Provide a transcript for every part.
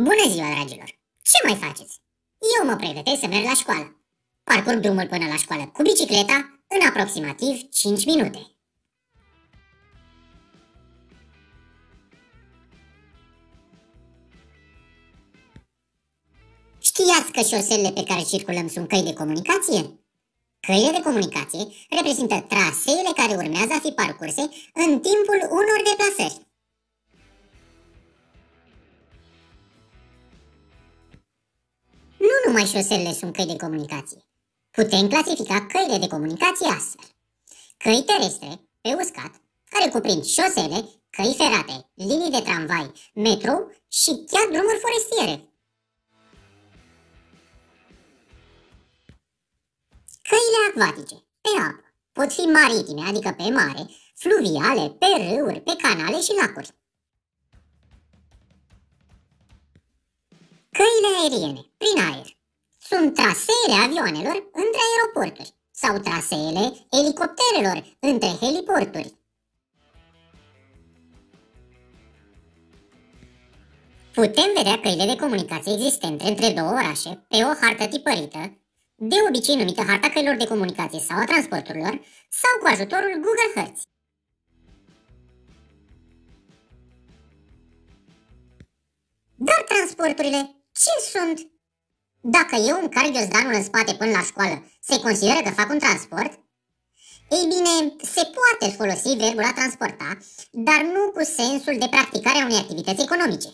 Bună ziua, dragilor! Ce mai faceți? Eu mă pregătesc să merg la școală. Parcurg drumul până la școală cu bicicleta în aproximativ 5 minute. Știați că șoselele pe care circulăm sunt căi de comunicație? Căile de comunicație reprezintă traseele care urmează a fi parcurse în timpul unor deplasări. Nu numai șoselele sunt căi de comunicație. Putem clasifica căile de comunicație astfel. Căi terestre, pe uscat, care cuprind șosele, căi ferate, linii de tramvai, metrou și chiar drumuri forestiere. Căile acvatice, pe apă, pot fi maritime, adică pe mare, fluviale, pe râuri, pe canale și lacuri. Căile aeriene, prin aer, sunt traseele avioanelor între aeroporturi sau traseele elicopterelor între heliporturi. Putem vedea căile de comunicație existente între două orașe pe o hartă tipărită, de obicei numită harta căilor de comunicație sau a transporturilor, sau cu ajutorul Google Earth. Dar transporturile ce sunt? Dacă eu îmi carg ghiozdanul în spate până la școală, se consideră că fac un transport? Ei bine, se poate folosi verbul a transporta, dar nu cu sensul de practicare a unei activități economice.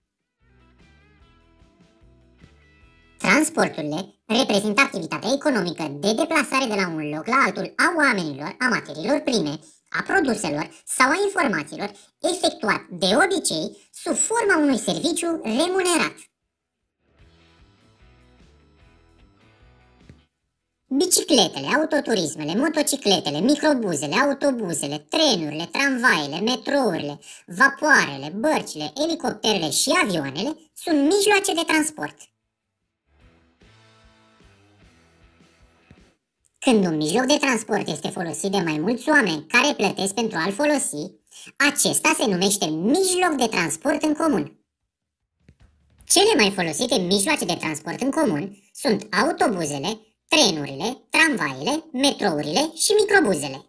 Transporturile reprezintă activitatea economică de deplasare de la un loc la altul a oamenilor, a materiilor prime, a produselor sau a informațiilor, efectuat de obicei sub forma unui serviciu remunerat. Bicicletele, autoturismele, motocicletele, microbuzele, autobuzele, trenurile, tramvaiele, metrourile, vapoarele, bărcile, elicopterele și avioanele sunt mijloace de transport. Când un mijloc de transport este folosit de mai mulți oameni care plătesc pentru a-l folosi, acesta se numește mijloc de transport în comun. Cele mai folosite mijloace de transport în comun sunt autobuzele, trenurile, tramvaiele, metrourile și microbuzele.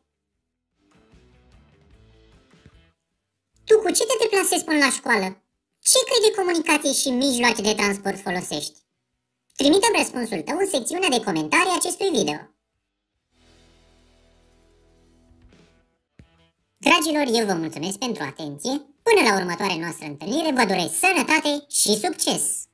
Tu cu ce te deplasezi până la școală? Ce căi de comunicație și mijloace de transport folosești? Trimite-mi răspunsul tău în secțiunea de comentarii acestui video. Dragilor, eu vă mulțumesc pentru atenție. Până la următoarea noastră întâlnire, vă doresc sănătate și succes!